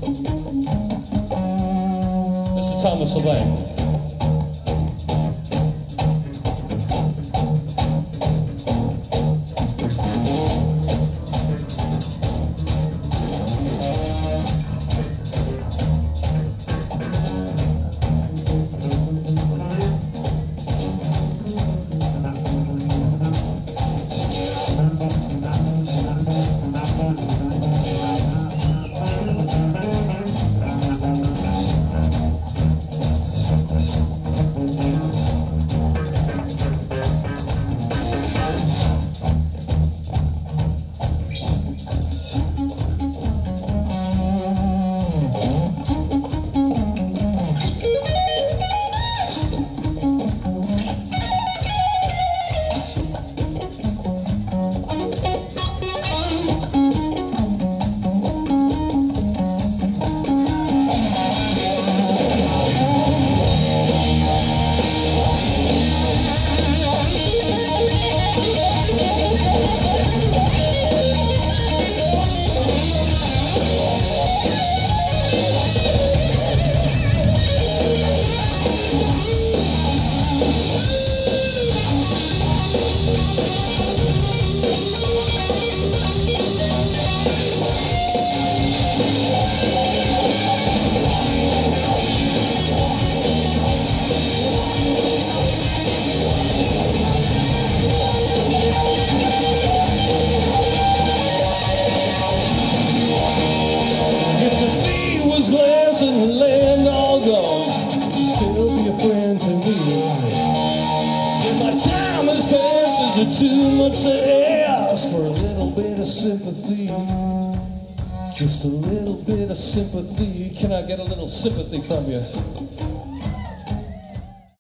Mr. Thomas LeBlanc. Too much to ask for a little bit of sympathy. Just a little bit of sympathy. Can I get a little sympathy from you?